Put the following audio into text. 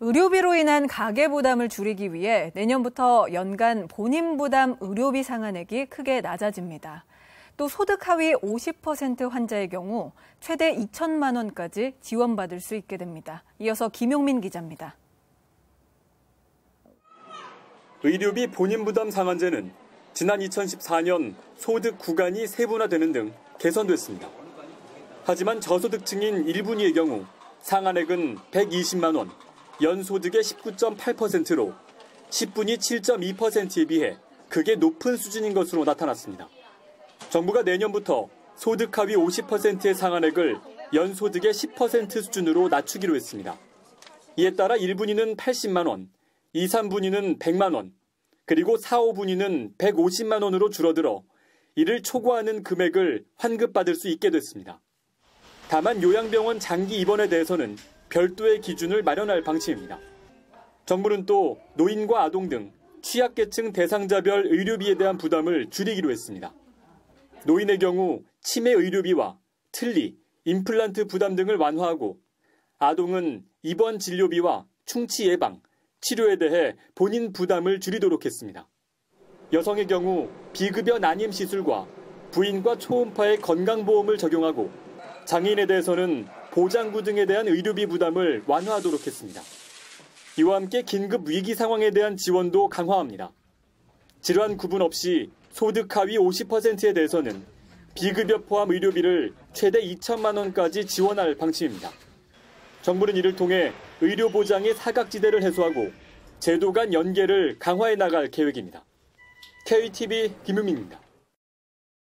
의료비로 인한 가계부담을 줄이기 위해 내년부터 연간 본인 부담 의료비 상한액이 크게 낮아집니다. 또 소득 하위 50% 환자의 경우 최대 2천만 원까지 지원받을 수 있게 됩니다. 이어서 김용민 기자입니다. 의료비 본인 부담 상한제는 지난 2014년 소득 구간이 세분화되는 등 개선됐습니다. 하지만 저소득층인 1분위의 경우 상한액은 120만 원, 연소득의 19.8%로 10분위 7.2%에 비해 크게 높은 수준인 것으로 나타났습니다. 정부가 내년부터 소득 하위 50%의 상한액을 연소득의 10% 수준으로 낮추기로 했습니다. 이에 따라 1분위는 80만 원, 2, 3분위는 100만 원, 그리고 4, 5분위는 150만 원으로 줄어들어 이를 초과하는 금액을 환급받을 수 있게 됐습니다. 다만 요양병원 장기 입원에 대해서는 별도의 기준을 마련할 방침입니다. 정부는 또 노인과 아동 등 취약계층 대상자별 의료비에 대한 부담을 줄이기로 했습니다. 노인의 경우 치매 의료비와 틀니, 임플란트 부담 등을 완화하고 아동은 입원 진료비와 충치 예방, 치료에 대해 본인 부담을 줄이도록 했습니다. 여성의 경우 비급여 난임 시술과 부인과 초음파의 건강보험을 적용하고 장애인에 대해서는 보장구 등에 대한 의료비 부담을 완화하도록 했습니다. 이와 함께 긴급 위기 상황에 대한 지원도 강화합니다. 질환 구분 없이 소득 하위 50%에 대해서는 비급여 포함 의료비를 최대 2천만 원까지 지원할 방침입니다. 정부는 이를 통해 의료보장의 사각지대를 해소하고 제도 간 연계를 강화해 나갈 계획입니다. KTV 김용민입니다.